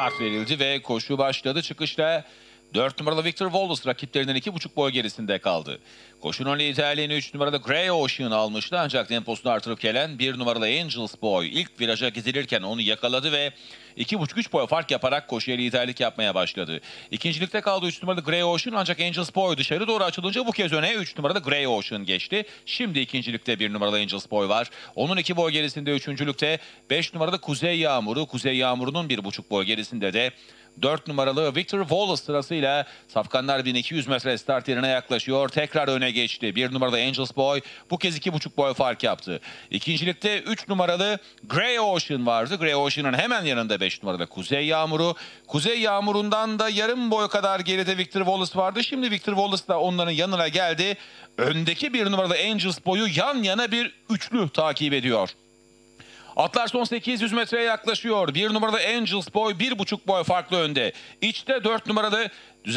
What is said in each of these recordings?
start verildi ve koşu başladı. Çıkışta 4 numaralı Victor Wallace rakiplerinden 2,5 boy gerisinde kaldı. Koşunun liderliğini 3 numaralı Grey Ocean almıştı ancak temposunu artırıp gelen 1 numaralı Angels Boy ilk viraja gidilirken onu yakaladı ve 2,5-3 boy fark yaparak koşuya liderlik yapmaya başladı. İkincilikte kaldı 3 numaralı Grey Ocean ancak Angels Boy dışarı doğru açılınca bu kez öne 3 numaralı Grey Ocean geçti. Şimdi ikincilikte 1 numaralı Angels Boy var. Onun 2 boy gerisinde üçüncülükte 5 numaralı Kuzey Yağmuru. Kuzey Yağmuru'nun 1,5 boy gerisinde de 4 numaralı Victor Wallace sırasıyla safkanlar 1200 metre start yerine yaklaşıyor. Tekrar öne geçti. 1 numaralı Angels Boy bu kez 2,5 boy fark yaptı. İkincilikte 3 numaralı Grey Ocean vardı. Grey Ocean'ın hemen yanında 5 numaralı Kuzey Yağmuru. Kuzey Yağmuru'ndan da yarım boy kadar geride Victor Wallace vardı. Şimdi Victor Wallace da onların yanına geldi. Öndeki 1 numaralı Angels Boy'u yan yana bir üçlü takip ediyor. Atlar son 800 metreye yaklaşıyor. 1 numaralı Angels Boy 1,5 boy farklı önde. İçte 4 numaralı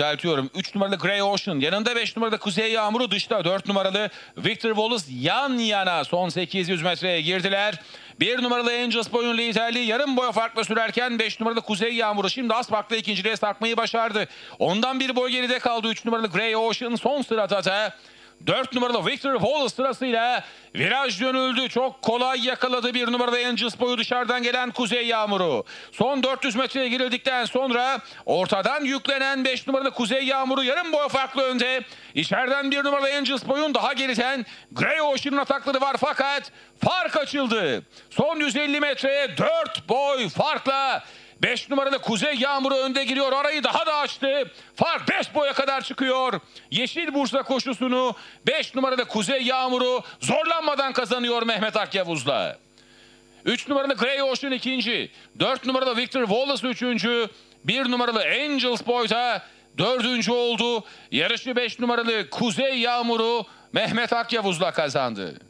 3 numaralı Grey Ocean. Yanında 5 numaralı Kuzey Yağmuru, dışta 4 numaralı Victor Wallace yan yana son 800 metreye girdiler. 1 numaralı Angels Boy'un liderliği yarım boy farklı sürerken 5 numaralı Kuzey Yağmuru şimdi az farklı ikinciliğe sarkmayı başardı. Ondan bir boy geride kaldı 3 numaralı Grey Ocean son sırada da 4 numaralı Victor Wallace sırasıyla viraj dönüldü. Çok kolay yakaladı 1 numaralı Angels Boy'u dışarıdan gelen Kuzey Yağmuru. Son 400 metreye girildikten sonra ortadan yüklenen 5 numaralı Kuzey Yağmuru yarım boy farklı önde. İçeriden 1 numaralı Angels Boy'un daha geriden Grey Ocean'ın atakları var fakat fark açıldı. Son 150 metreye 4 boy farkla 5 numaralı Kuzey Yağmuru önde giriyor. Arayı daha da açtı. Fark 5 boya kadar çıkıyor. Yeşil Bursa koşusunu 5 numaralı Kuzey Yağmuru zorlanmadan kazanıyor Mehmet Akyavuz'la. 3 numaralı Grey Ocean ikinci. 4 numaralı Victor Wallace üçüncü. 1 numaralı Angels Boy da dördüncü oldu. Yarışı 5 numaralı Kuzey Yağmuru Mehmet Akyavuz'la kazandı.